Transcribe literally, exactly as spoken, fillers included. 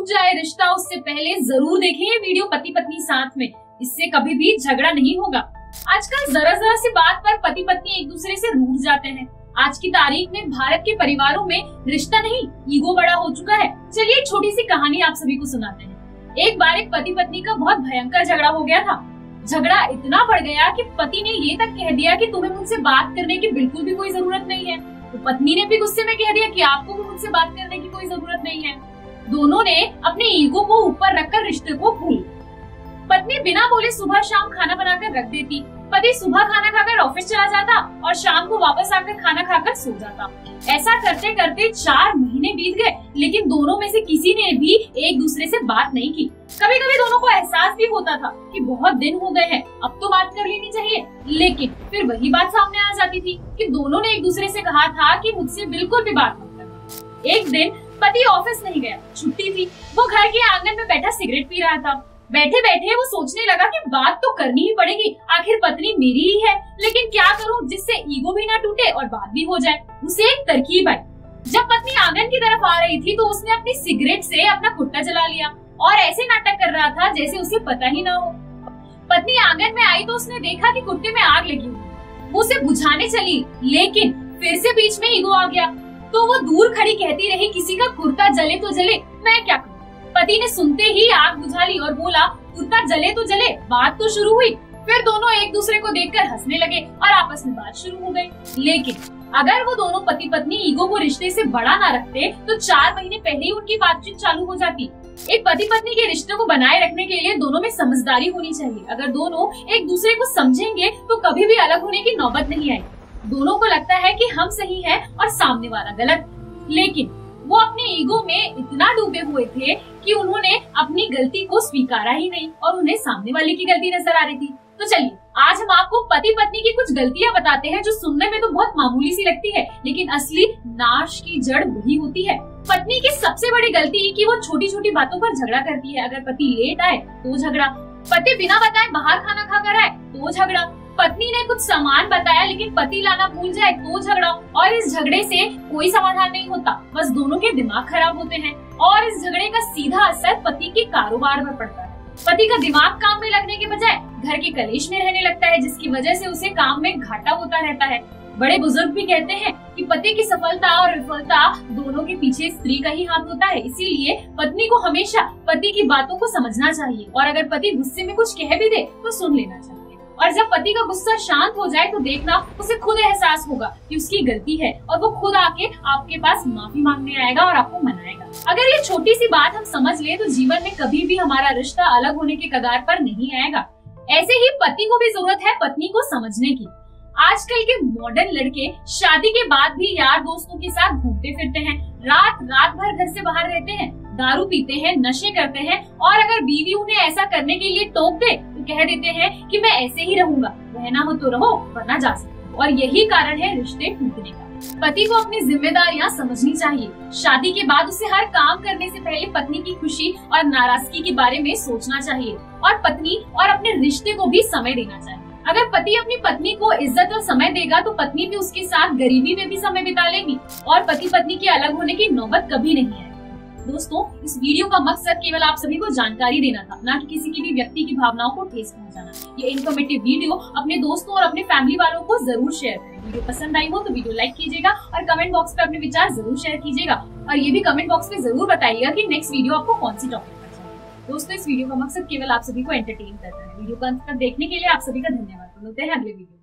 टूट जाए रिश्ता उससे पहले जरूर देखें ये वीडियो पति पत्नी साथ में, इससे कभी भी झगड़ा नहीं होगा। आजकल जरा जरा सी बात पर पति पत्नी एक दूसरे से रूठ जाते हैं। आज की तारीख में भारत के परिवारों में रिश्ता नहीं ईगो बड़ा हो चुका है। चलिए एक छोटी सी कहानी आप सभी को सुनाते हैं। एक बार एक पति पत्नी का बहुत भयंकर झगड़ा हो गया था। झगड़ा इतना बढ़ गया कि पति ने ये तक कह दिया कि तुम्हें मुझसे बात करने की बिल्कुल भी कोई जरूरत नहीं है। तो पत्नी ने भी गुस्से में कह दिया कि आपको भी मुझसे बात करने की कोई जरूरत नहीं है। दोनों ने अपने ईगो को ऊपर रखकर रिश्ते को भूल। पत्नी बिना बोले सुबह शाम खाना बनाकर रख देती। पति सुबह खाना खाकर ऑफिस चला जाता और शाम को वापस आकर खाना खाकर सो जाता। ऐसा करते करते चार महीने बीत गए, लेकिन दोनों में से किसी ने भी एक दूसरे से बात नहीं की। कभी कभी दोनों को एहसास भी होता था कि बहुत दिन हो गए हैं, अब तो बात कर लेनी चाहिए, लेकिन फिर वही बात सामने आ जाती थी कि दोनों ने एक दूसरे से कहा था कि मुझसे बिल्कुल भी बात मत करना। एक दिन पति ऑफिस नहीं गया, छुट्टी थी। वो घर के आंगन में बैठा सिगरेट पी रहा था। बैठे बैठे वो सोचने लगा कि बात तो करनी ही पड़ेगी, आखिर पत्नी मेरी ही है, लेकिन क्या करूं जिससे ईगो भी ना टूटे और बात भी हो जाए। उसे एक तरकीब आई। जब पत्नी आंगन की तरफ आ रही थी तो उसने अपनी सिगरेट से अपना कुट्टा जला लिया और ऐसे नाटक कर रहा था जैसे उसे पता ही ना हो। पत्नी आंगन में आई तो उसने देखा कि कुट्टे में आग लगी हुई। वो उसे बुझाने चली, लेकिन फिर से बीच में ईगो आ गया। तो वो दूर खड़ी कहती रही, किसी का कुर्ता जले तो जले, मैं क्या करूं। पति ने सुनते ही आग बुझा ली और बोला, कुर्ता जले तो जले, बात तो शुरू हुई। फिर दोनों एक दूसरे को देखकर हंसने लगे और आपस में बात शुरू हो गई। लेकिन अगर वो दोनों पति पत्नी ईगो को रिश्ते से बड़ा ना रखते तो चार महीने पहले ही उनकी बातचीत चालू हो जाती। एक पति पत्नी के रिश्ते को बनाए रखने के लिए दोनों में समझदारी होनी चाहिए। अगर दोनों एक दूसरे को समझेंगे तो कभी भी अलग होने की नौबत नहीं आएगी। दोनों को लगता है कि हम सही हैं और सामने वाला गलत, लेकिन वो अपने ईगो में इतना डूबे हुए थे कि उन्होंने अपनी गलती को स्वीकारा ही नहीं और उन्हें सामने वाले की गलती नजर आ रही थी। तो चलिए आज हम आपको पति पत्नी की कुछ गलतियां बताते हैं जो सुनने में तो बहुत मामूली सी लगती है, लेकिन असली नाश की जड़ वही होती है। पत्नी की सबसे बड़ी गलती है कि वो छोटी छोटी बातों पर झगड़ा करती है। अगर पति लेट आए तो झगड़ा, पति बिना बताए बाहर खाना खाकर आए तो झगड़ा, पत्नी ने कुछ सामान बताया लेकिन पति लाना भूल जाए तो झगड़ा। और इस झगड़े से कोई समाधान नहीं होता, बस दोनों के दिमाग खराब होते हैं और इस झगड़े का सीधा असर पति के कारोबार पर पड़ता है। पति का दिमाग काम में लगने के बजाय घर के कलेश में रहने लगता है, जिसकी वजह से उसे काम में घाटा होता रहता है। बड़े बुजुर्ग भी कहते हैं कि पति की सफलता और विफलता दोनों के पीछे स्त्री का ही हाथ होता है। इसीलिए पत्नी को हमेशा पति की बातों को समझना चाहिए और अगर पति गुस्से में कुछ कह भी दे तो सुन लेना चाहिए। और जब पति का गुस्सा शांत हो जाए तो देखना उसे खुद एहसास होगा कि उसकी गलती है और वो खुद आके आपके पास माफी मांगने आएगा और आपको मनाएगा। अगर ये छोटी सी बात हम समझ ले तो जीवन में कभी भी हमारा रिश्ता अलग होने के कगार पर नहीं आएगा। ऐसे ही पति को भी जरूरत है पत्नी को समझने की। आजकल के मॉडर्न लड़के शादी के बाद भी यार दोस्तों के साथ घूमते फिरते हैं, रात रात भर घर से बाहर रहते हैं, दारू पीते हैं, नशे करते हैं और अगर बीवी उन्हें ऐसा करने के लिए टोक दे तो कह देते हैं कि मैं ऐसे ही रहूंगा, रहना हो तो रहो वरना जा सकते। और यही कारण है रिश्ते टूटने का। पति को अपनी जिम्मेदारियां समझनी चाहिए। शादी के बाद उसे हर काम करने से पहले पत्नी की खुशी और नाराजगी के बारे में सोचना चाहिए और पत्नी और अपने रिश्ते को भी समय देना चाहिए। अगर पति अपनी पत्नी को इज्जत और समय देगा तो पत्नी भी उसके साथ गरीबी में भी समय बिता लेगी और पति पत्नी के अलग होने की नौबत कभी नहीं आएगी। दोस्तों, इस वीडियो का मकसद केवल आप सभी को जानकारी देना था, ना कि किसी की भी व्यक्ति की भावनाओं को ठेस पहुंचाना। ये इन्फॉर्मेटिव वीडियो अपने दोस्तों और अपने फैमिली वालों को जरूर शेयर करें। वीडियो पसंद आई हो तो वीडियो लाइक कीजिएगा और कमेंट बॉक्स में अपने विचार जरूर शेयर कीजिएगा और ये भी कमेंट बॉक्स में जरूर बताइएगा कि नेक्स्ट वीडियो आपको कौन सी टॉपिक पर चाहिए। दोस्तों, इस वीडियो का मकसद केवल आप सभी को एंटरटेन करना है। वीडियो को अंत तक देखने के लिए आप सभी का धन्यवाद। मिलते हैं अगले वीडियो।